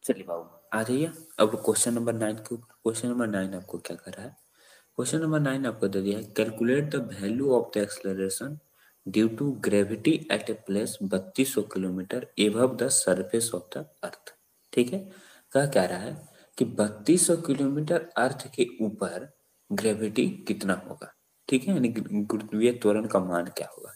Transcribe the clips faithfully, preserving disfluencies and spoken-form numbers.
चलिए बाबू आ जाइए अब क्वेश्चन नंबर नाइन के ऊपर। क्वेश्चन नंबर नाइन आपको क्या कर रहा है? क्वेश्चन नंबर नाइन आपको दे दिया है, calculate the value of the acceleration due to gravity at a place बत्तीस सौ kilometre above the surface of the earth. ठीक है, क्या कह रहा है कि बत्तीस सौ किलोमीटर अर्थ के ऊपर ग्रेविटी कितना होगा। ठीक है, यानी गुरुत्वीय त्वरण का मान क्या होगा।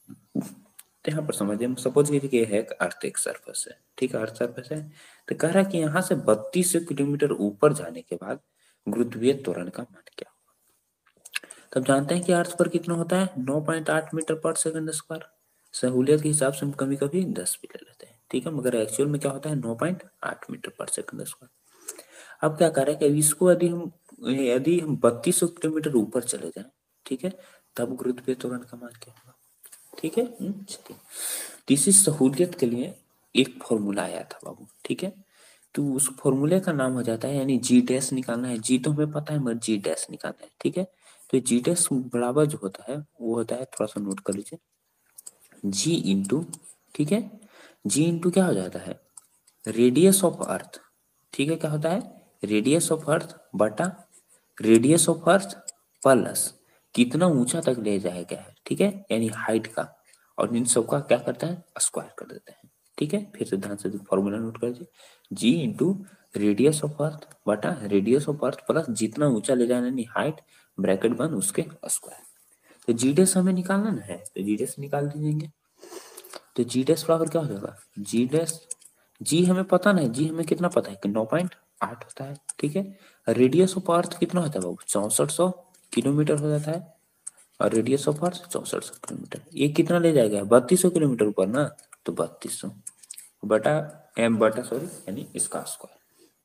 तो यहाँ पर समझिए, हम सपोज कीजिए कि यह एक अर्थ एक सरफेस है। ठीक है, अर्थ सरफेस है, तो कह रहा है कि यहाँ से बत्तीस सौ किलोमीटर ऊपर जाने के बाद गुरुत्वीय त्वरण का मान क्या होगा। तब जानते हैं कि अर्थ पर कितना होता है, नौ पॉइंट आठ मीटर पर सेकंड स्क्वायर। सहूलियत के हिसाब से हम कभी कभी दस भी ले लेते हैं। ठीक है, मगर एक्चुअल में क्या होता है, नौ पॉइंट आठ मीटर पर सेकंड स्क्वायर। अब क्या कर रहे हैं कि इसको यदि हम यदि हम बत्तीस सौ किलोमीटर ऊपर चले जाएं, ठीक है, तब गुरुत्वीय त्वरण का मान क्या होगा। ठीक है, चलिए, तो इसी सहूलियत के लिए एक फॉर्मूला आया था बाबू। ठीक है, तो उस फॉर्मूले का नाम हो जाता है, यानी जी डैश निकालना है। जी तो हमें पता है, मगर जी डैश निकालना है। ठीक है, तो जी डैश बराबर जो होता है वो होता है, थोड़ा सा नोट कर लीजिए, जी इंटू, ठीक है, जी इंटू क्या हो जाता है, रेडियस ऑफ अर्थ। ठीक है, क्या होता है, रेडियस ऑफ अर्थ बटा रेडियस ऑफ अर्थ प्लस कितना ऊंचा तक ले जाया गया है। ठीक है, यानी हाइट का, और इन सबका क्या करता है, स्क्वायर कर देते हैं। ठीक है, फिर से ध्यान से फॉर्मूला नोट कर लीजिए, g into radius of earth बटा रेडियस ऑफ अर्थ प्लस जितना ऊंचा ले जाना यानी हाइट, ब्रैकेट बंद, उसके स्क्वायर। तो जी डैश हमें निकालना ना है, तो जी डैश निकाल दीजिएंगे। तो जी डैश बराबर क्या हो जाएगा, जी डैश, जी हमें पता नहीं, जी हमें कितना पता है कि नौ पॉइंट आठ होता है। ठीक है, रेडियस ऑफ अर्थ कितना होता है बाबू, चौसठ सौ किलोमीटर हो जाता है, और रेडियस ऑफ अर्थ चौसठ सौ किलोमीटर। ये कितना ले जाएगा, बत्तीस सौ किलोमीटर ऊपर ना, तो बत्तीस सौ बटा एम बटा सॉरी यानी इसका स्क्वायर।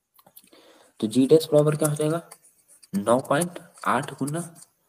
तो जी डैश बराबर क्या हो जाएगा, नौ पॉइंट आठ गुना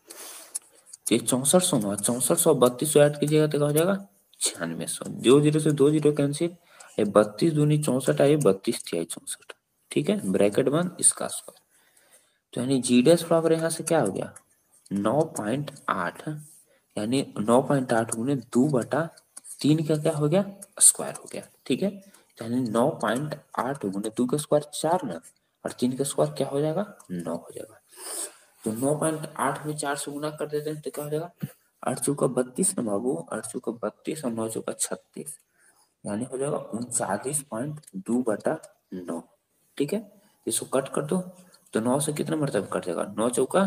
ये चौसठ सौ नौ चौसठ सौ बत्तीस सौ ऐड कीजिएगा तो क्या हो जाएगा, छियानवे सौ। दो जीरो से दो जीरो कैंसिल, ये बत्तीस दूनी चौसठ आई, बत्तीस तिहाई चौसठ। ठीक है, ब्रैकेट बंद, इसका स्क्वायर। तो यानी जी डैश बराबर यहाँ से क्या हो गया, नौ पॉइंट आठ, यानी नौ पॉइंट आठ गुने दो बटा तीन का क्या हो गया, स्क्वायर हो गया। ठीक है, यानी नौ पॉइंट आठ गुने दो का स्क्वायर चार ना, और तीन का स्क्वायर क्या हो जाएगा, नौ हो जाएगा। तो नौ पॉइंट आठ में चार से गुना कर देते हैं तो क्या हो जाएगा, आठ चौका बत्तीस ना बाबू, आठ चौका बत्तीस और नौ चौका छत्तीस, यानी हो जाएगा उनचालीस पॉइंट दो बटा नौ। ठीक है, इसको कट कर दो तो नौ से कितना मरतब कट जाएगा, नौ चौका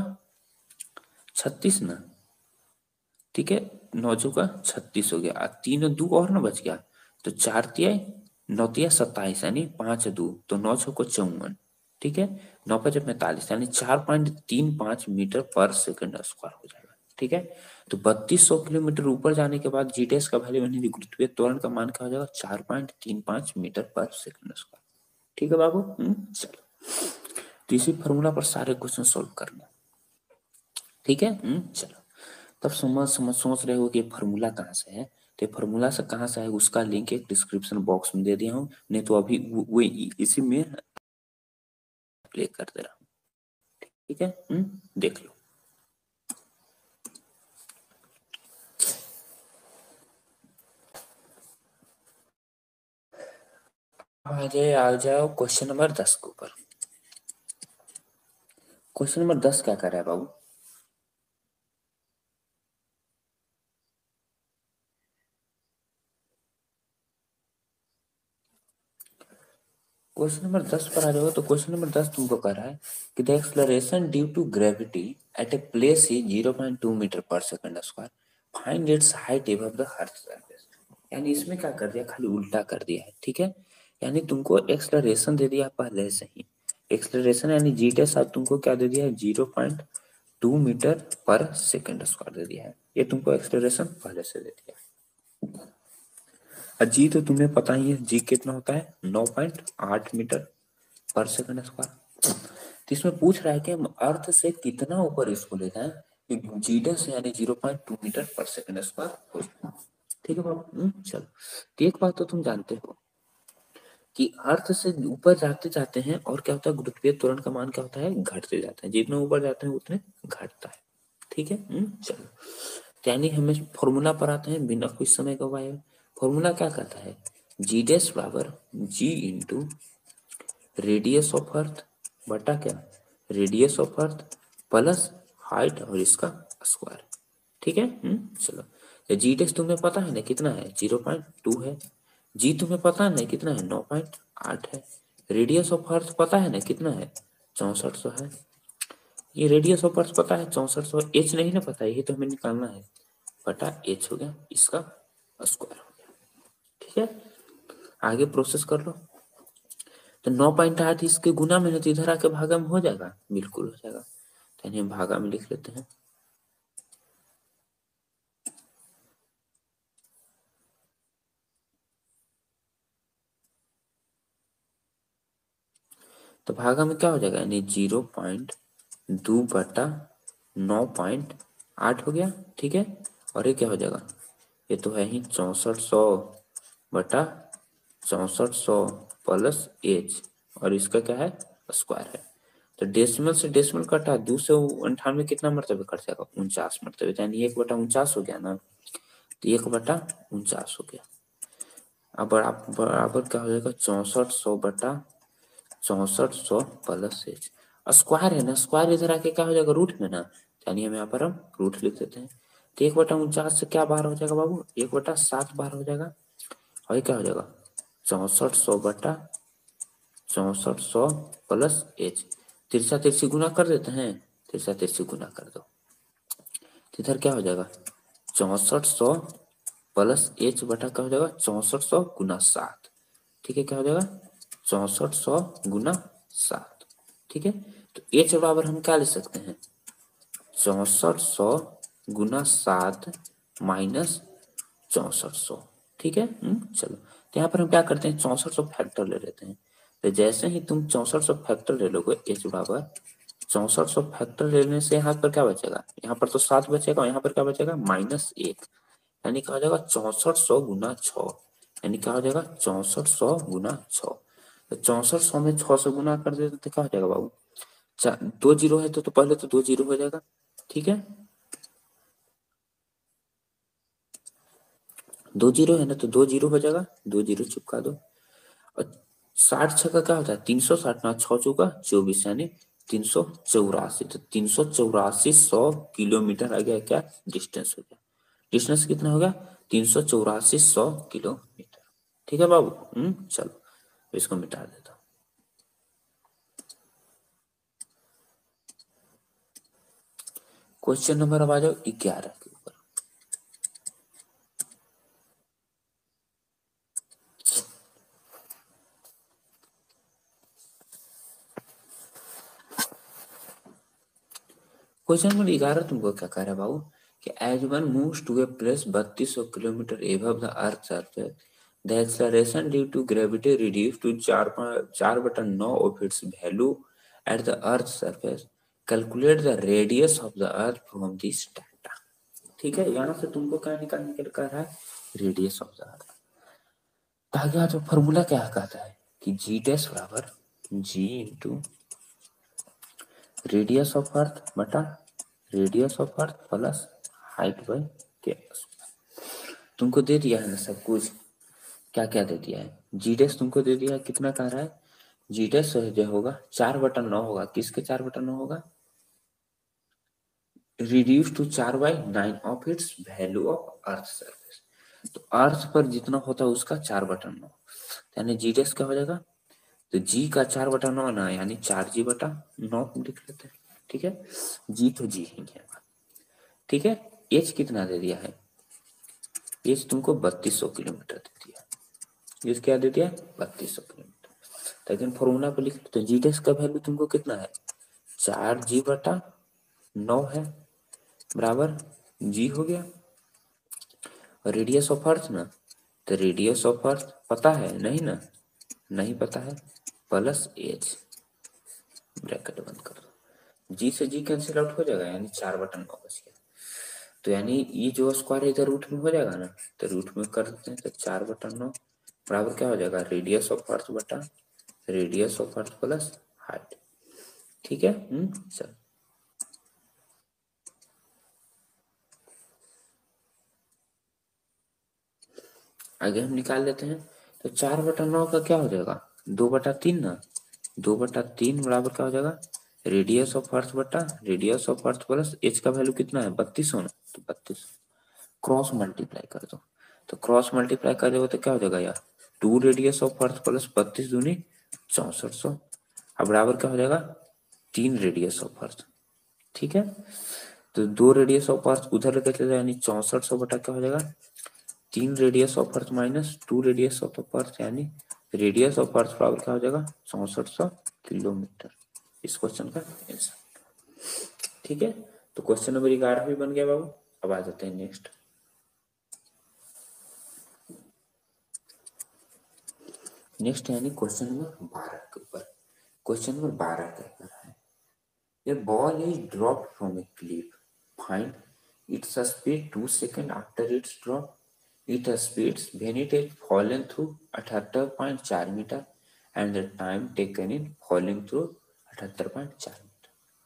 छत्तीस ना। ठीक है, नौ चौका छत्तीस हो गया, तीन दो और ना बच गया, तो चार तिया नौ तिया सत्ताईस, यानी पांच दो, तो नौ चौको चौवन। ठीक है, नौ पचे पैंतालीस, यानी चार पॉइंट तीन पांच मीटर पर सेकंड स्क्वायर हो जाएगा। ठीक है, तो बत्तीस सौ किलोमीटर ऊपर जाने के बाद जी डैश का वैल्यू यानी गुरुत्वीय त्वरण का मान क्या हो जाएगा, चार पॉइंट तीन पांच मीटर पर सेकंड स्क्वायर। ठीक है बाबू, चलो, तो इसी फॉर्मूला पर सारे क्वेश्चन सोल्व करना। ठीक है, चलो, तब समझ समझ सोच रहे हो कि फॉर्मूला कहाँ से है, तो फॉर्मूला से कहाँ से है उसका लिंक एक डिस्क्रिप्शन बॉक्स में दे दिया हूँ, नहीं तो अभी वो, वो इसी में प्ले कर दे रहा हूँ। ठीक है, हुँ? देख लो। आ जाए आ जाओ क्वेश्चन नंबर दस के ऊपर। क्वेश्चन नंबर दस क्या कर रहा है बाबू, क्वेश्चन नंबर दस पर आ जाओ। तो क्वेश्चन नंबर दस तुमको कह रहा है कि the acceleration due to gravity at a place is zero point two metre per second square, find its height above the earth surface. यानी इसमें क्या कर दिया, खाली उल्टा कर दिया है। ठीक है, यानी तुमको एक्सलरेशन दे दिया पहले से ही, एक्सलरेशन यानी जी डैश अब तुमको क्या दे दिया है, zero point two metre per second square दे दिया है। ये तुमको एक्सलरेशन पहले से दे दिया है। जी तो तुम्हें पता ही है, जी कितना होता है, नौ पॉइंट आठ मीटर पर सेकंड स्क्वायर। तो इसमें पूछ रहा है कि हम अर्थ से कितना ऊपर इसको ले जाएं कि जी डैश यानी zero point two metre per second square हो जाए। ठीक है बाबू, चलो, तो एक बात तो तुम जानते हो कि अर्थ से ऊपर जाते जाते हैं और क्या होता है, गुरुत्वीय त्वरण का मान क्या होता है, घटते जाता है, जितना ऊपर जाते हैं उतने घटता है। ठीक है, चलो, यानी हमें फॉर्मूला पर आते हैं बिना कुछ समय गवाए। फॉर्मूला क्या कहता है, जी डैश बराबर g into radius of earth बटा क्या, radius of earth plus height और इसका स्क्वायर। ठीक है। हम्म चलो, ये जी टेस्ट तुम्हें पता है ना कितना है, जीरो पॉइंट टू है। जी तुम्हें पता है ना कितना है, नौ पॉइंट आठ है। रेडियस ऑफ अर्थ पता है ना कितना है, चौसठ सौ है। ये रेडियस ऑफ अर्थ पता है चौसठ सौ, एच नहीं ना पता है, ये तो हमें निकालना है। बटा एच हो गया, इसका स्क्वायर हो गया। ठीक है, आगे प्रोसेस कर लो। तो नौ पॉइंट आठ इसके गुना में, तो इधर आके भागा में हो जाएगा, बिल्कुल हो जाएगा। तो इन्हें भागा में लिख लेते हैं। तो भागा में क्या हो जाएगा, यानी जीरो पॉइंट दो बटा नौ पॉइंट आठ हो गया। ठीक है, और ये क्या हो जाएगा, ये तो है ही चौसठ सौ बटा चौसठ सौ प्लस एच, और इसका क्या है, स्क्वायर है। तो डेसिमल से डेसिमल कटा, दो सौ अंठानवे कितना मरतबे कट जाएगा, उनचास मरतबे, यानी एक बटा उनचास हो गया ना। तो एक बटा उनचास हो गया। अब बराबर बराबर क्या हो जाएगा, चौसठ सौ बटा चौसठ सौ प्लस एच, स्क्वायर है ना, स्क्वायर इधर आके क्या हो जाएगा, रूट में ना, यानी हम यहाँ पर हम रूट लिख देते हैं। तो एक बटा उनचास से क्या बार हो जाएगा बाबू, एक बटा सात बार हो जाएगा। और ये क्या हो जाएगा, चौसठ सौ बटा चौसठ सौ प्लस एच, तिरछा तिरछी गुना कर देते हैं, तिरछा तिरछी गुना कर दो। तो इधर क्या हो जाएगा, चौसठ सौ प्लस एच बटा क्या हो जाएगा, चौसठ सौ गुना सात। ठीक है, क्या हो जाएगा, चौसठ सौ गुना सात। ठीक है, तो एच बराबर हम क्या ले सकते हैं, चौसठ सौ गुना सात माइनस चौसठ सौ। ठीक है। हम्म चलो, तो यहाँ पर हम क्या करते हैं, चौसठ सौ फैक्टर ले लेते हैं। तो जैसे ही तुम चौसठ सौ फैक्टर ले लोगे, एच बराबर चौसठ सौ फैक्टर लेने से यहाँ पर क्या बचेगा, यहाँ पर तो सात बचेगा, यहाँ पर क्या बचेगा, माइनस एक। यानी क्या हो जाएगा, चौसठ सौ गुना छ, यानी क्या हो जाएगा, चौसठ सौ गुना छ। तो चौसठ सौ में छ से गुना कर देते तो क्या हो जाएगा बाबू, दो जीरो है तो, तो पहले तो दो जीरो हो जाएगा। ठीक है, दो जीरो है ना, तो दो जीरो हो जाएगा, दो जीरो चिपका दो। और साठ छक्का क्या होता है, तीन सौ साठ ना, छः चौका चौबीस, यानी तीन सौ चौरासी। तो तीन सौ चौरासी सौ किलोमीटर आ गया क्या, डिस्टेंस हो गया। डिस्टेंस कितना हो गया, तीन सौ चौरासी सौ किलोमीटर। ठीक है बाबू। हम्म चलो, इसको मिटा देता हूँ। क्वेश्चन नंबर अब आ जाओ ग्यारह के ऊपर। क्वेश्चन नंबर ग्यारह तुमको क्या कह रहा है बाबू, कि as one moves to a place बत्तीस सौ kilometre above the earth surface, the acceleration due to gravity reduce to चार चार बटा नौ of its value at the earth surface, calculate the radius of the earth from this data. ठीक है, यहाँ से तुमको क्या निकालने के लिए कह रहा है, रेडियस ऑफ द अर्थ। आगे जो फॉर्मूला क्या कहता है कि जी डैश बराबर g into radius of earth बटा radius of earth plus height by k. तुमको दे दिया है ना सब कुछ, क्या क्या दे दिया है, जी डैश तुमको दे दिया है, कितना कह रहा है, जी डैश जो होगा चार बटा नौ होगा, किसके चार बटा नौ होगा, रिड्यूस टू चार by nine of its value of earth surface. तो अर्थ पर जितना होता है उसका चार बटा नौ, यानी जी डैश क्या हो जाएगा, तो जी का चार बटा नौ ना, यानी चार जी बटा नौ लिख लेते हैं। ठीक है, जी तो जी ही है। ठीक है, एच कितना दे दिया है, एच तुमको बत्तीस सौ किलोमीटर दे दिया, एच क्या दे दिया, बत्तीस सौ किलोमीटर। लेकिन फॉर्मूला पर लिख तो जी डैश का वैल्यू तुमको कितना है, चार जी बटा नौ है, बराबर जी हो गया। और रेडियस ऑफ अर्थ ना, तो रेडियस ऑफ अर्थ पता है नहीं ना, नहीं पता है, प्लस एच, ब्रैकेट बंद कर दो, जी से जी कैंसिल आउट हो जाएगा, यानी चार बटा नौ बच गया। तो यानी ये जो स्क्वायर इधर रूट में हो जाएगा ना, तो रूट में कर देते हैं, तो चार बटा नौ बराबर क्या हो जाएगा, रेडियस ऑफ अर्थ बटा radius of earth plus height. ठीक है। हम्म चल, आगे हम निकाल लेते हैं। तो चार बटा नौ का क्या हो जाएगा, दो बटा तीन ना, दो बटा तीन बराबर क्या हो जाएगा, रेडियस ऑफ अर्थ बटा radius of earth plus h का वैल्यू कितना है, बत्तीस होना, तो बत्तीस क्रॉस मल्टीप्लाई कर दो, तो क्रॉस मल्टीप्लाई कर दोगे तो क्या हो जाएगा यार, two radius of earth plus बत्तीस दूनी चौसठ सौ, अब बराबर क्या हो जाएगा, तीन रेडियस ऑफ अर्थ। ठीक है, तो दो रेडियस ऑफ अर्थ उधर लेकर चले, यानी चौसठ सौ बटा क्या हो जाएगा, तीन radius of earth minus two radius of earth, यानी रेडियस ऑफ अर्थ बराबर क्या हो जाएगा, चौसठ सौ किलोमीटर। इस क्वेश्चन का आंसर। ठीक है, तो क्वेश्चन नंबर ग्यारह भी बन गया बाबू। अब आ जाते हैं नेक्स्ट। नेक्स्ट यानी क्वेश्चन नंबर बारह के ऊपर। क्वेश्चन नंबर बारह क्या कर रहा है, a ball is dropped from a cliff, find its speed two second after its drop, it speeds when it is fallen through अठहत्तर पॉइंट चार metre and the time taken in falling through अठहत्तर point चार metre.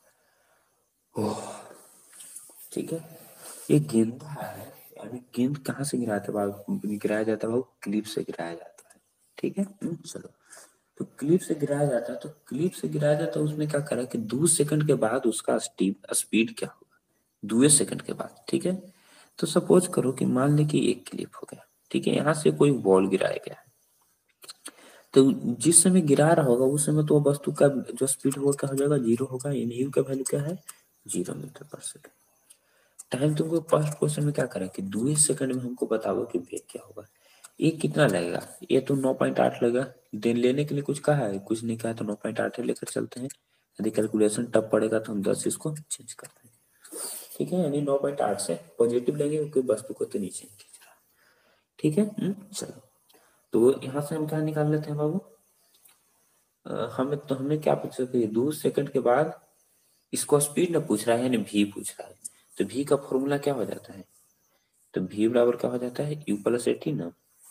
ठीक है, ये गेंदा है, यानी गेंद कहाँ से गिराता है, गिराया जाता है वो क्लिप से गिराया जाता है। ठीक है, चलो, तो क्लिप से गिराया जाता है, तो क्लिप से गिराया जाता है, उसमें क्या करा कि दो सेकंड के बाद उसका स्पीड क्या होगा, दो सेकंड के बाद। ठीक है, तो सपोज करो कि मान ले कि एक क्लिप हो गया, ठीक है, यहाँ से कोई बॉल गिराया गया, तो जिस समय गिरा रहा होगा उस समय तो वस्तु का जो स्पीड होगा क्या हो जाएगा, जीरो होगा, यानी यू का वैल्यू क्या है, zero metre per second. Time तुमको फर्स्ट क्वेश्चन में क्या करें कि दो सेकंड में हमको बताओ कि वेग क्या होगा, ये कितना लगेगा, ये तो नौ पॉइंट आठ लगेगा, दिन लेने के लिए कुछ कहा है, कुछ नहीं कहा, तो नौ पॉइंट आठ लेकर चलते हैं, यदि कैलकुलेशन टफ पड़ेगा तो हम दस इसको चेंज करते हैं। ठीक है, यानी नौ पॉइंट आठ से पॉजिटिव लेंगे क्योंकि वस्तु को तो नीचे खींच रहा है। ठीक है, चलो, तो यहाँ से हम क्या निकाल लेते हैं बाबू, हमें तो हमने क्या पूछा कि दो सेकंड के बाद इसको स्पीड ना पूछ रहा है, यानी भी पूछ रहा है, तो भी का फॉर्मूला क्या हो जाता है, तो भी बराबर क्या हो जाता है, यू प्लस एटी ना,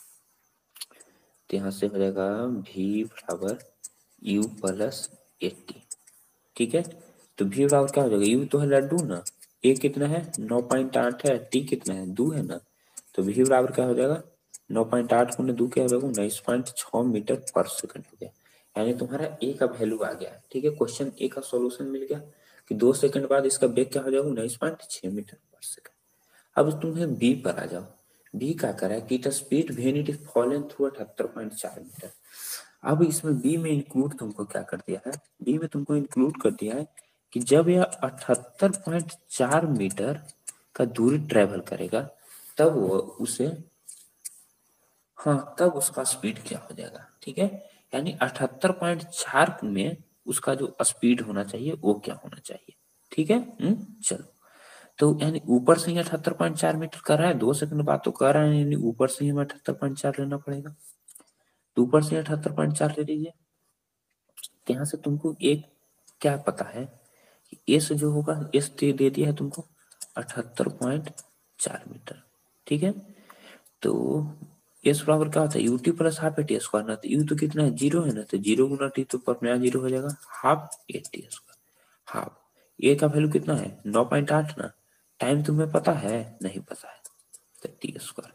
तो यहाँ से हो जाएगा भी बराबर यू प्लस एटी। ठीक है, तो भी बराबर क्या हो जाएगा, यू तो है लड्डू ना, ए कितना है नौ पॉइंट आठ है, टी कितना है दो है ना, तो भी बराबर क्या हो जाएगा, नौ पॉइंट आठ गुने दो क्या हो जाएगा, उन्नीस पॉइंट छह मीटर पर सेकंड हो गया, यानी तुम्हारा ए का वैल्यू आ गया। ठीक है, क्वेश्चन ए का सॉल्यूशन मिल गया कि दो सेकंड बाद इसका वेग क्या हो जाएगा, उन्नीस पॉइंट छह मीटर पर सेकंड। अब तुम्हें बी पर आ जाओ, बी क्या करा है कि the speed when it is fallen through अठहत्तर पॉइंट चार मीटर। अब इसमें बी में इंक्लूड तुमको क्या कर दिया है, बी में तुमको इंक्लूड कर दिया है कि जब यह अठहत्तर पॉइंट चार मीटर का दूरी ट्रेवल करेगा तब वो उसे, हाँ, तब उसका स्पीड क्या हो जाएगा। ठीक है, यानी अठहत्तर पॉइंट चार में उसका जो स्पीड होना चाहिए वो क्या होना चाहिए। ठीक है, हुँ? चलो, तो यानी ऊपर से ही अठहत्तर पॉइंट चार मीटर कर रहा है, दो सेकंड बाद तो कर रहा है, यानी ऊपर से ही हमें अठहत्तर पॉइंट चार लेना पड़ेगा, तो ऊपर से अठहत्तर पॉइंट चार ले लीजिए। यहाँ से तुमको एक क्या पता है कि एस जो होगा, एस दे दिया है तुमको अठहत्तर पॉइंट चार मीटर। ठीक है, तो एस बराबर क्या होता है, u t plus half a t square ना, तो यू तो कितना है जीरो है ना, तो जीरो गुना टी तो पर नया जीरो हो जाएगा, half a t square, half a का वैल्यू कितना है नौ पॉइंट आठ ना, टाइम तुम्हें पता है नहीं पता है, तो टी स्क्वायर।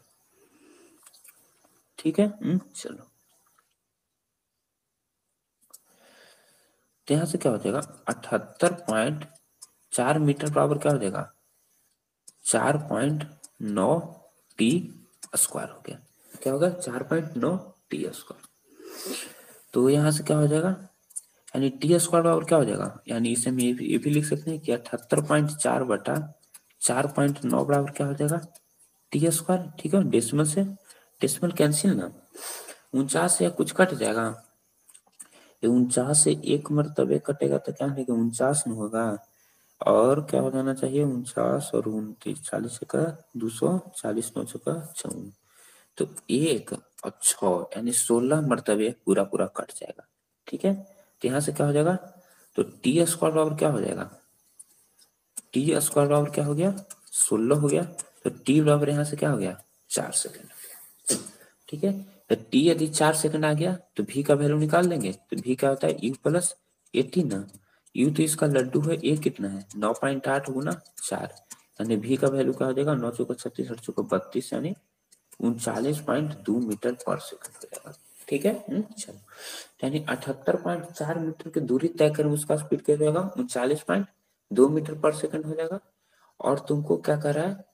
ठीक है, हुँ? चलो, तो यहाँ से क्या हो जाएगा, अठहत्तर पॉइंट चार मीटर बराबर क्या हो जाएगा, चार पॉइंट नौ टी स्क्वायर हो गया, क्या होगा, चार पॉइंट नौ टी स्क्वायर। तो यहाँ से क्या हो जाएगा, यानी टी स्क्वायर बराबर क्या हो जाएगा, यानी इसे हम ये भी, ये भी लिख सकते हैं कि अठहत्तर पॉइंट चार बटा चार पॉइंट नौ बराबर क्या हो जाएगा, टी स्क्वायर। ठीक है, डेसिमल से डेसिमल कैंसिल ना, उनचास से कुछ कट जाएगा, ये उनचास से एक मरतबे कटेगा तो क्या होगा, उनचास न होगा, और क्या हो जाना चाहिए, उनचास और उनतीस, चालीस का दो सौ, चालीस नौ का चौवन, तो एक और छ यानी सोलह मरतबे पूरा पूरा कट जाएगा। ठीक है, तो यहाँ से क्या हो जाएगा, तो टी स्क्वायर बराबर क्या हो जाएगा, टी स्क्वायर बराबर क्या हो गया, सोलह हो गया, तो टी बराबर यहाँ से क्या हो गया, चार सेकंड हो गया। ठीक है, तो टी यदि चार सेकंड आ गया तो भी का वैल्यू निकाल लेंगे, तो भी क्या होता है यू प्लस एटी ना, यू तो इसका लड्डू है, ए कितना है नौ पॉइंट आठ गुना चार, यानी भी का वैल्यू क्या हो जाएगा, नौ चौका छत्तीस, आठ चौका बत्तीस, यानी उनचालीस पॉइंट दो मीटर पर सेकंड हो जाएगा। ठीक है। हम्म, चलो, यानी अठहत्तर पॉइंट चार मीटर की दूरी तय करें, उसका स्पीड क्या हो जाएगा, उनचालीस पॉइंट दो मीटर पर सेकंड हो जाएगा। और तुमको क्या कर रहा है,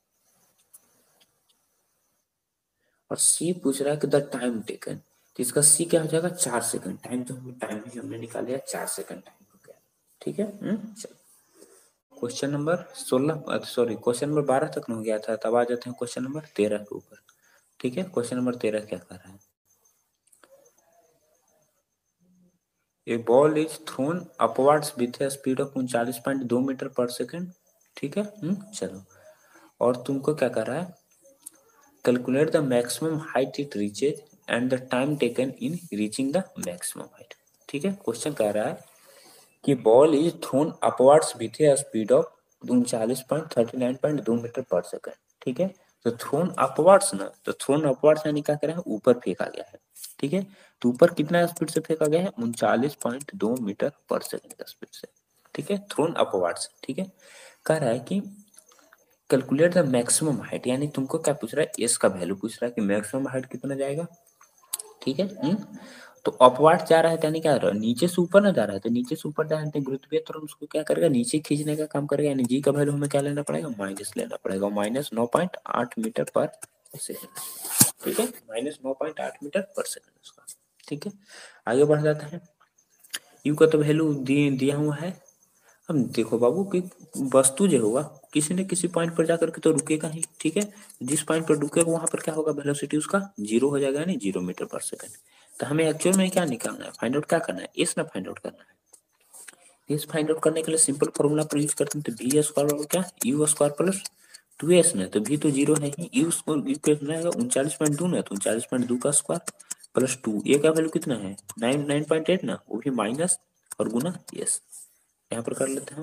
और सी पूछ रहा है कि द टाइम टेकन, तो इसका सी क्या हो जाएगा, चार सेकंड। टाइम तो हम टाइम ही हमने निकाल लिया, चार सेकंड टाइम हो गया। ठीक है। हम्म, चलो, क्वेश्चन नंबर सोलह, सॉरी क्वेश्चन नंबर बारह तक हो गया था, तब आ जाते हैं क्वेश्चन नंबर तेरह के ऊपर। ठीक है, क्वेश्चन नंबर तेरह क्या कर रहा है, a ball is thrown upwards with a speed of उनचालीस पॉइंट दो मीटर पर सेकंड। ठीक है। हम्म, चलो, और तुमको क्या कर रहा है, calculate the maximum height it reaches and the time taken in reaching the maximum height. ठीक है, क्वेश्चन कह रहा है कि ball is thrown upwards with a speed of उनचालीस पॉइंट थर्टी नाइन पॉइंट दो मीटर पर सेकंड। ठीक है, तो थ्रोन अपवर्ड्स ना, तो थ्रोन अपवर्ड्स यानी क्या करें, ऊपर फेंका गया है। ठीक है, तो ऊपर कितना स्पीड से फेंका गया है, उनचालीस पॉइंट दो मीटर पर सेकंड का स्पीड से। ठीक है, थ्रोन अपवर्ड्स। ठीक है, कह रहा है कि कैलकुलेट द मैक्सिमम हाइट, यानी तुमको क्या पूछ रहा है, एस का वैल्यू पूछ रहा है कि मैक्सिमम हाइट कितना जाएगा। ठीक है। हम्म, तो अपवर्ड जा रहा है, यानी क्या रहा है, नीचे से ऊपर ना जा रहा है, तो नीचे से ऊपर जा रहा है, गुरुत्वीय त्वरण उसको क्या करेगा, नीचे खींचने का काम करेगा, यानी जी का वैल्यू हमें क्या लेना पड़ेगा, माइनस लेना पड़ेगा, माइनस नौ पॉइंट आठ मीटर पर सेकंड। ठीक है, माइनस नौ पॉइंट आठ मीटर पर सेकंड उसका। ठीक है, आगे बढ़ जाता है, यू का तो वैल्यू दिया हुआ है। अब देखो बाबू कि वस्तु जो होगा किसी न किसी पॉइंट पर जाकर के तो रुकेगा ही। ठीक है, जिस पॉइंट पर रुकेगा वहां पर क्या होगा, वेलोसिटी उसका जीरो हो जाएगा, यानी जीरो मीटर पर सेकंड। तो हमें एक्चुअल में क्या निकालना है, फाइंड आउट क्या करना है, एस ना फाइंड आउट करना है। एस फाइंड आउट करने के लिए सिंपल फॉर्मूला पर यूज करते हैं, तो वी स्क्वायर बराबर क्या, u square plus two s ना, तो वी तो जीरो है ही, यू स्क्वायर यू कितना है, उनचालीस पॉइंट दो ना, तो उनचालीस पॉइंट दो का स्क्वायर प्लस टू, ए का वैल्यू कितना है, नाइन नाइन पॉइंट एट ना, वो भी माइनस और गुना एस, यहाँ पर कर लेते हैं।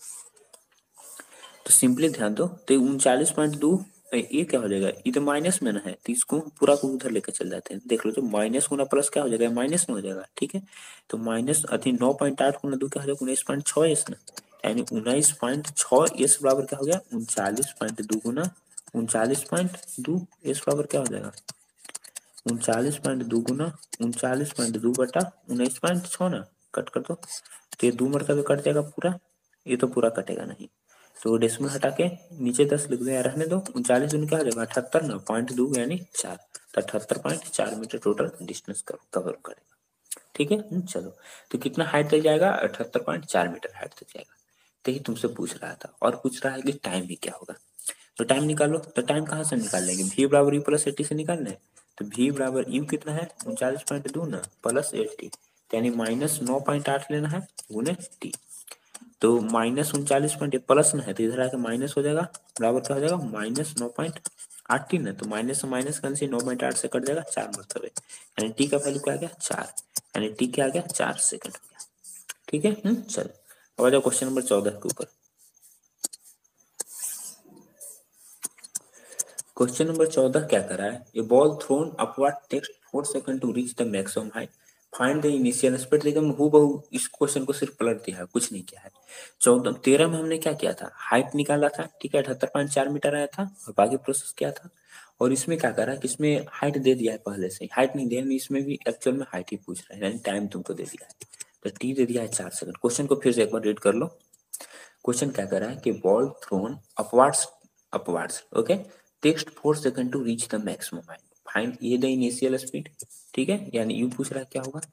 तो सिंपली ध्यान दो, तो उनचालीस पॉइंट दो ये क्या हो जाएगा, ये तो माइनस में ना है, तो इसको पूरा को उधर लेकर चल जाते हैं, देख लो, तो माइनस गुना प्लस क्या हो जाएगा, माइनस में हो जाएगा। ठीक है, तो माइनस अति नौ पॉइंट आठ गुना दो क्या हो जाएगा, उन्नीस पॉइंट छह एस ना, यानी उन्नीस पॉइंट छह एस बराबर क्या हो गया, उनचालीस पॉइंट दो गुना उनचालीस पॉइंट दो एस बराबर क्या हो जाएगा, उनचालीस पॉइंट दो गुना उनचालीस पॉइंट दो बटा उन्नीस पॉइंट छह ना, कट कर दो, तो ये दो मरतबे कट जाएगा पूरा, ये तो पूरा कटेगा नहीं, तो डेसिमल हटा के नीचे दस लिख दो या रहने दो, उनचालीस दूनी क्या हो जाएगा, अठहत्तर ना, पॉइंट दो यानी चार, तो अठहत्तर पॉइंट चार मीटर टोटल डिस्टेंस कवर करेगा। ठीक है। हम्म, चलो, तो कितना हाइट तक जाएगा, अठहत्तर पॉइंट चार मीटर हाइट तक जाएगा। तो ही तुमसे पूछ रहा था, और पूछ रहा है कि टाइम भी क्या होगा, तो टाइम निकालो, तो टाइम कहाँ से निकाल लेंगे, भी बराबर यू प्लस एटी से निकालना है, तो भी बराबर यू कितना है, उनचालीस पॉइंट दो ना प्लस एटी, यानी माइनस नौ पॉइंट आठ लेना है गुने टी, तो माइनस उनचालीस पॉइंट प्लस ना है, तो इधर आके माइनस हो जाएगा, बराबर क्या हो जाएगा, माइनस नौ पॉइंट आठ टी ना, तो माइनस से माइनस कैंसिल, नौ पॉइंट आठ से कट जाएगा चार मरतबे, यानी टी का वैल्यू क्या आ गया, चार, यानी टी क्या आ गया, चार सेकंड हो गया। ठीक है। हम्म, चलो, अब आ जाओ क्वेश्चन नंबर चौदह के ऊपर। क्वेश्चन नंबर चौदह क्या कर रहा है, a ball thrown upward takes four second to reach the maximum height, find the initial speed. देखिए हु बहु इस क्वेश्चन को सिर्फ पलट दिया है, कुछ नहीं किया है। चौदह तेरह में हमने क्या किया था, हाइट निकाला था। ठीक है, अठहत्तर पॉइंट चार मीटर आया था, और बाकी प्रोसेस किया था। और इसमें क्या कर रहा है कि इसमें हाइट दे दिया है पहले से, हाइट नहीं दिया, इसमें भी एक्चुअल में हाइट ही पूछ रहा है, यानी टाइम तुमको दे दिया है, तो टी दे दिया है चार सेकंड। क्वेश्चन को फिर से एक बार रीड कर लो। क्वेश्चन क्या कर रहा है कि ball thrown upwards upwards okay takes four second to reach the maximum height, find a the initial speed. ठीक है, यानी यू पूछ रहा है क्या होगा,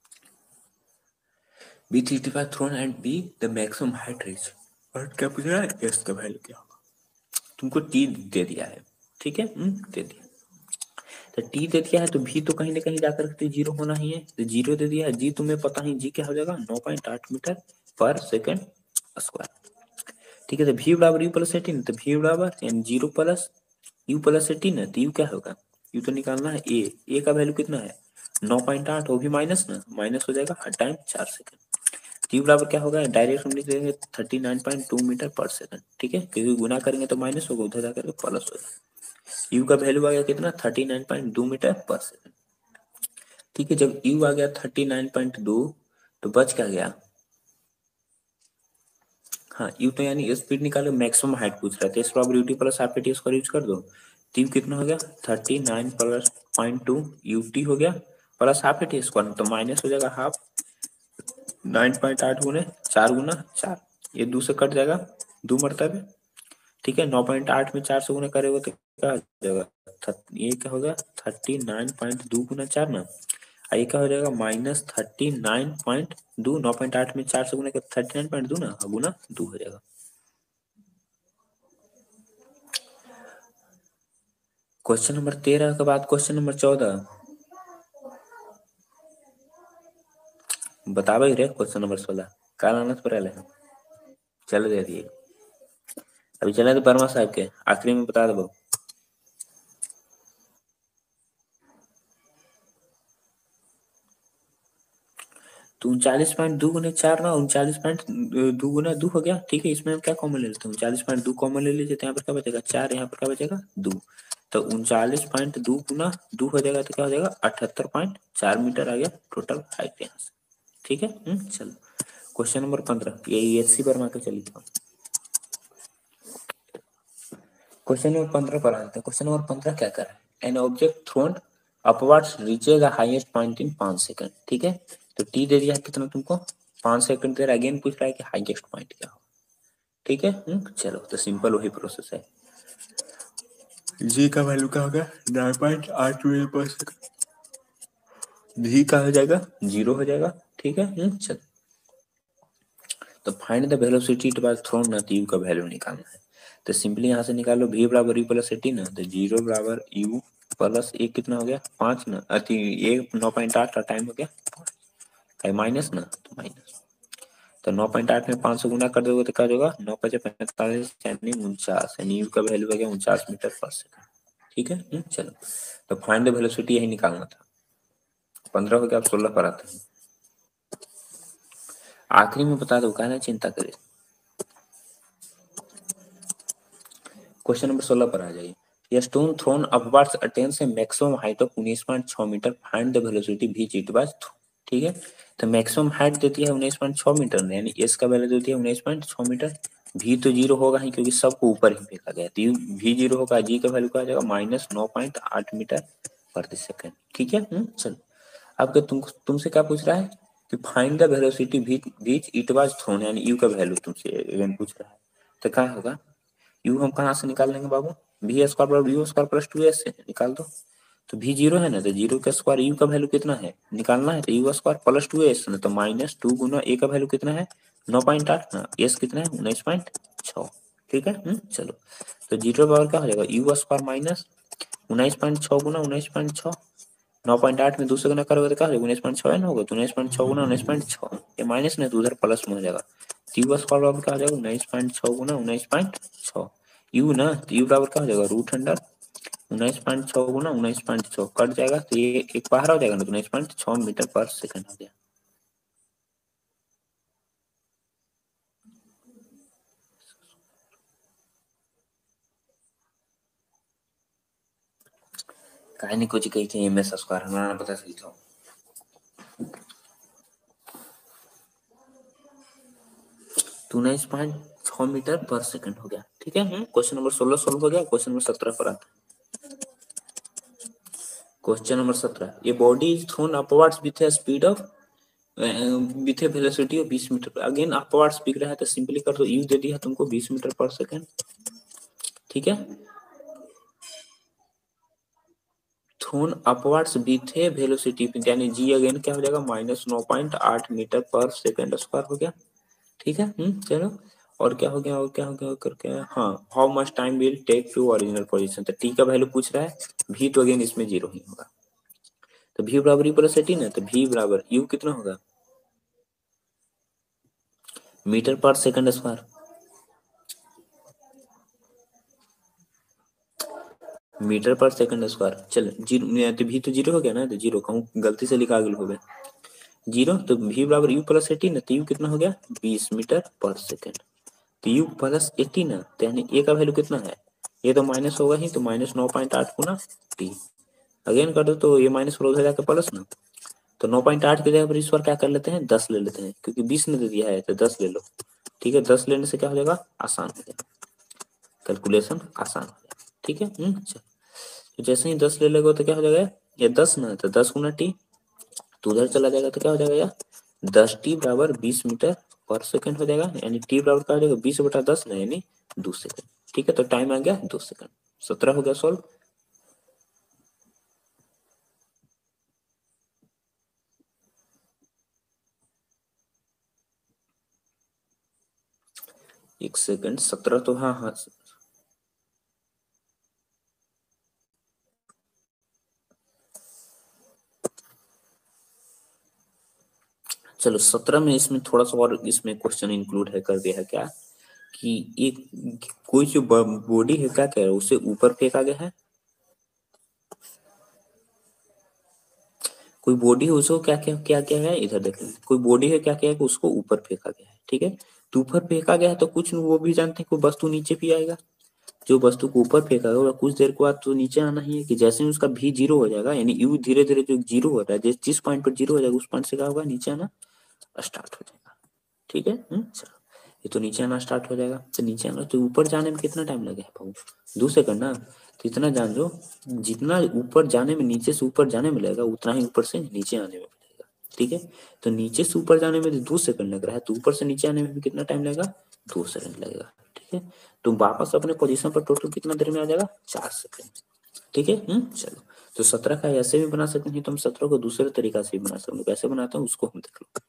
be three five thrown and be the maximum height reach, और क्या पूछ रहा है, एस का वैल्यू क्या होगा। तुमको टी दे दिया है। ठीक है, हम्म, दे दिया, तो टी दे दिया है, तो भी तो कहीं ना कहीं जाकर के जीरो होना ही है, तो जीरो दे दिया है, जी तुम्हें पता ही, जी क्या हो जाएगा, नौ पॉइंट आठ मीटर पर सेकंड स्क्वायर। ठीक है, तो v बराबर यू प्लस एटीन, तो v बराबर यानी zero plus u plus eighteen है, तो यू क्या होगा, यू तो निकालना है ए, ए का वैल्यू कितना है, नौ पॉइंट आठ, वो भी माइनस ना, माइनस हो जाएगा हर टाइम चार सेकंड। टी बराबर क्या होगा, डायरेक्ट हम लिख देंगे thirty nine point two metre per second. ठीक है, क्योंकि गुना करेंगे तो माइनस होगा, उधर जाकर प्लस होगा, यू का वैल्यू आ गया कितना, thirty nine point two metre per second. ठीक है, जब यू आ गया थर्टी नाइन पॉइंट टू, तो बच क्या गया, हाँ यू तो यानी स्पीड निकालो, मैक्सिमम हाइट पूछ रहा था, इस बराबर u t plus half t square use कर दो, तो यू कितना हो गया, thirty nine plus point two u t हो गया, प्लस हाफ है टी स्क्वायर, तो माइनस हो जाएगा हाफ नाइन पॉइंट आठ गुने चार गुना चार, ये दो से कट जाएगा दो मरतबे, ठीक है। नौ पॉइंट आठ में चार से गुना करेगा तो क्या हो जाएगा, ये क्या होगा थर्टी नाइन पॉइंट दो गुना चार ना, ये क्या हो जाएगा माइनस थर्टी नाइन पॉइंट दो, नौ पॉइंट आठ में चार से गुना थर्टी नाइन पॉइंट दो ना, गुना दो हो जाएगा। क्वेश्चन नंबर तेरह के बाद क्वेश्चन नंबर चौदह बता भाई रे, क्वेश्चन नंबर सोलह काल आना पर है, चलो दे दिए अभी चले तो वर्मा साहब के आखिरी में बता दो। तो उनचालीस पॉइंट दो गुने चार ना उनचालीस पॉइंट दो गुना दो हो गया, ठीक है। इसमें हम क्या कॉमन ले लेते हैं, उनचालीस पॉइंट दो कॉमन ले लीजिए, तो यहाँ पर क्या बचेगा चार, यहाँ पर क्या बचेगा दो, तो उनचालीस पॉइंट दो गुना दो हो जाएगा, तो क्या हो जाएगा अठहत्तर पॉइंट चार मीटर आ गया टोटल हाइट यहाँ से, ठीक है। हम्म चलो क्वेश्चन नंबर पंद्रह, ये एस सी वर्मा के चलिए क्वेश्चन नंबर पंद्रह पर आते हैं। क्वेश्चन नंबर पंद्रह क्या कर रहा है, an object thrown upwards reaches the highest point in पांच सेकंड, ठीक है। तो टी दे दिया है कितना तुमको, पांच सेकंड दे रहा है, अगेन पूछ रहा है कि हाईएस्ट पॉइंट क्या हो, ठीक है। हम्म चलो तो सिंपल वही प्रोसेस है, जी का वैल्यू क्या होगा नाइन पॉइंट आठ मीटर पर सेकंड, भी का हो जाएगा जीरो हो जाएगा, ठीक है। हम्म चलो तो find the velocity towards thrown ना, यू का वैल्यू निकालना है, तो सिंपली यहाँ से निकालो v बराबर यू प्लस एटी ना, तो जीरो बराबर यू प्लस एक कितना हो गया पांच ना, अति एक नौ पॉइंट आठ का टाइम हो गया माइनस ना, तो माइनस, तो नौ पॉइंट आठ में पांच सौ गुना कर दोगे तो क्या होगा नौ पचे पैंतालीस यानी उनचास, यानी यू का वैल्यू हो गया उनचास मीटर पर सेकंड, ठीक है। हुँ, चलो तो फाइंड द वेलोसिटी यही निकालना था। पंद्रह हो गया, अब सोलह पर आते हैं। आखिरी में बता दो, कहना चिंता करे। क्वेश्चन नंबर सोलह पर आ जाइए। ये stone thrown upwards attains a maximum height of उन्नीस पॉइंट छह metre, find the velocity v it was, ठीक है। तो मैक्सिमम हाइट देती है उन्नीस पॉइंट छह मीटर, यानी एस का वैल्यू देती है उन्नीस पॉइंट छह मीटर, v तो जीरो होगा ही क्योंकि सबको ऊपर ही फेंका गया, तो v जीरो होगा, g का वैल्यू क्या आ जाएगा माइनस नौ पॉइंट आठ मीटर प्रति सेकंड, ठीक है। हम्म चलो अब क्या तुम तुमसे क्या पूछ रहा है कि find the velocity v which it was thrown, यानी u का वैल्यू तुमसे अगेन पूछ रहा है, तो क्या होगा यू हम कहाँ से निकाल लेंगे बाबू, वी स्क्वायर बराबर u square plus two s से निकाल दो, तो भी जीरो है ना, तो जीरो का स्क्वायर यू का वैल्यू कितना है निकालना है, तो u square plus two s ना, तो माइनस टू गुना ए का वैल्यू कितना है नौ पॉइंट आठ ना, एस कितना है उन्नीस पॉइंट छः, ठीक है। हम्म चलो तो जीरो बराबर क्या हो जाएगा यू स्क्वायर माइनस उन्नीस पॉइंट छः गुना उन्नीस पॉइंट छः, नौ पॉइंट आठ में दूसरे गुना करोगे तो क्या हो जाएगा उन्नीस पॉइंट छः ना होगा, तो उन्नीस पॉइंट छः गुना उन्नीस पॉइंट छः, ये माइनस नहीं तो उधर प्लस में हो जाएगा, तो यू स्क्वायर बराबर क्या हो जाएगा उन्नीस पॉइंट छः गुना उन्नीस पॉइंट छः, यू ना तो यू बराबर क्या हो जाएगा रूट अंडर उन्नीस पॉइंट छः गुना उन्नीस पॉइंट छः कट जाएगा, तो ये एक बाहर हो जाएगा ना, तो उन्नीस पॉइंट छः मीटर पर सेकंड हो गया। कहानी कुछ कही थी एम एस स्क्वायर हमारा पता चल था, तो उन्नीस पॉइंट छः मीटर पर सेकंड हो गया, ठीक है। क्वेश्चन नंबर सोलह सोल्व हो गया। क्वेश्चन नंबर सत्रह पर आता है। क्वेश्चन नंबर सत्रह, ये body is thrown upwards with a speed of with a velocity of बीस मीटर, अगेन अपवर्ड स्पीड रहा है, तो सिंपली कर दो यू दे दिया तुमको बीस मीटर पर सेकंड, ठीक है। Thrown upwards with a velocity यानी जी अगेन क्या हो जाएगा माइनस नौ पॉइंट आठ मीटर पर सेकंड स्क्वायर हो गया, ठीक है। हम्म चलो और क्या हो गया और क्या हो गया करके, हाँ how much time will take to original position, तो टी का वैल्यू पूछ रहा है, भी तो अगेन इसमें जीरो ही होगा, तो भी बराबर यू प्लस एटी ना, तो भी बराबर यू कितना होगा metre per second square, metre per second square, चल जीरो तो भी तो जीरो हो गया ना, तो जीरो कहूँ गलती से लिखा गया हो गया जीरो, तो भी बराबर यू प्लस एटी ना, तो यू कितना हो गया बीस मीटर पर सेकंड, तो यू प्लस एटी ना, तो यानी ए का वैल्यू कितना है, ये तो माइनस होगा ही, तो माइनस नौ पॉइंट आठ गुना टी, अगेन कर दो तो ये माइनस उधर जाकर प्लस ना, तो नौ पॉइंट आठ की जगह पर इस बार क्या कर लेते हैं दस ले लेते हैं, क्योंकि बीस ने दे दिया है तो दस ले लो, ठीक है। दस लेने से क्या हो जाएगा आसान हो जाएगा, कैलकुलेशन आसान हो जाएगा, ठीक है। हम्म अच्छा तो जैसे ही दस ले लेगा तो क्या हो जाएगा ये दस ना, तो दस गुना टी, तो उधर चला जाएगा तो क्या हो जाएगा यार, दस टी बराबर बीस मीटर पर सेकंड हो जाएगा, यानी टी बराबर क्या हो जाएगा, बीस बटा दस ना, यानी दो सेकंड। ठीक है, तो टाइम आ गया दो सेकंड। सत्रह हो गया सॉल्व। एक सेकंड, सत्रह तो हाँ हाँ, चलो सत्रह में इसमें थोड़ा सा और इसमें क्वेश्चन इंक्लूड है, कर दिया है क्या कि एक कोई जो बॉडी है क्या कह रहा है, उसे ऊपर फेंका गया है। कोई बॉडी है उसको क्या क्या क्या क्या है, इधर देख लें, कोई बॉडी है क्या क्या है, उसको ऊपर फेंका गया है। ठीक है, तो ऊपर फेंका गया है तो कुछ वो भी जानते हैं कोई वस्तु नीचे भी आएगा। जो वस्तु को ऊपर फेंका गया कुछ देर के बाद तो नीचे आना ही है, कि जैसे ही उसका भी जीरो हो जाएगा, यानी यू धीरे धीरे जो जीरो हो रहा है, जिस जिस पॉइंट पर जीरो हो जाएगा उस पॉइंट से क्या होगा, नीचे आना स्टार्ट हो जाएगा। ठीक है, हम्म, चलो ये तो नीचे आना स्टार्ट हो जाएगा, तो नीचे आना तो ऊपर जाने में कितना टाइम लगेगा भाऊ, दो सेकंड ना। तो इतना जान लो, जितना ऊपर जाने में, नीचे से ऊपर जाने में लगेगा, उतना ही ऊपर से नीचे आने में लगेगा। ठीक है, तो नीचे से ऊपर जाने में दो सेकंड लग रहा है, तो ऊपर से नीचे आने में भी कितना टाइम लगेगा, दो सेकंड लगेगा। ठीक है, तो वापस अपने पोजीशन पर टोटल कितना देर में आ जाएगा, चार सेकंड। ठीक है, हम्म, चलो। तो सत्रह का ऐसे भी बना सकते हैं, तो हम सत्रह को दूसरे तरीका से भी बना सकते हैं। कैसे बनाते हैं उसको हम देख लो।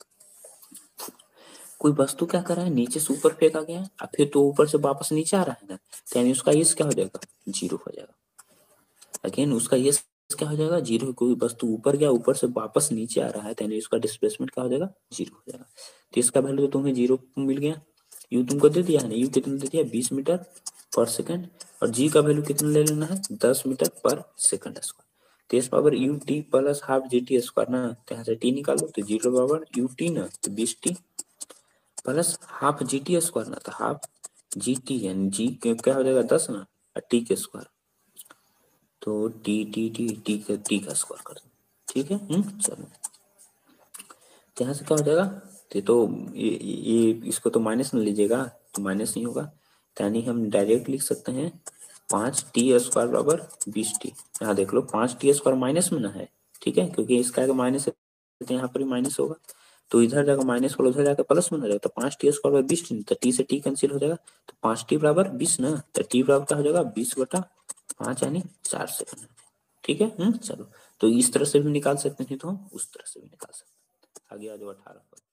कोई वस्तु क्या कर रहा है, नीचे से ऊपर फेंका गया है, और फिर तो ऊपर से वापस नीचे आ रहा है ना, तो यानी उसका यस क्या हो जाएगा, जीरो हो जाएगा। अगेन उसका यस क्या हो जाएगा, जीरो। कोई वस्तु ऊपर गया, ऊपर से वापस नीचे आ रहा है, तो यानी उसका डिस्प्लेसमेंट क्या हो जाएगा, जीरो हो जाएगा। तो इसका वैल्यू तो तुम्हें जीरो मिल गया। यू तुमको दे दिया है ना, यू कितना दे दिया, बीस मीटर पर सेकंड, और जी का वैल्यू कितना ले लेना है, दस मीटर पर सेकंड स्क्वायर। तो इस power u t plus half g t square ना, तो यहाँ से टी निकालो, तो जीरो पावर यू टी ना, तो बीस t plus half g t square ना, तो हाफ जी टी, यानी जी क्या हो जाएगा, दस ना, टी के स्क्वायर, तो टी टी टी टी का टी का स्क्वायर कर दो। ठीक है, हम्म, चलो। तो यहाँ से क्या हो जाएगा, ये तो ये, ये इसको तो माइनस में लीजिएगा, तो माइनस नहीं होगा, तो यानी हम डायरेक्ट लिख सकते हैं पाँच टी स्क्वायर बराबर बीस टी। यहाँ देख लो पाँच टी स्क्वायर माइनस में ना है। ठीक है, क्योंकि इसका माइनस है तो यहाँ पर भी माइनस होगा, तो इधर जाकर माइनस वाला उधर जाकर प्लस में हो जाएगा, तो पाँच टी स्क्वायर बराबर बीस टी, तो टी से टी कैंसिल हो जाएगा, तो पाँच टी बराबर बीस ना, तो टी बराबर क्या हो जाएगा, बीस बटा पाँच, यानी चार सेकंड। ठीक है, हम्म, चलो। तो इस तरह से भी निकाल सकते हैं, तो हम उस तरह से भी निकाल सकते हैं। आगे आ जाओ अठारह पर।